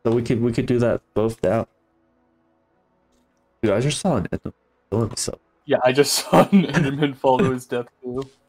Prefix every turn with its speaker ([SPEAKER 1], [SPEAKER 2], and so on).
[SPEAKER 1] So we could do that both down. Dude, I just saw an Enderman kill himself.
[SPEAKER 2] Yeah, I just saw an Enderman fall to his death too.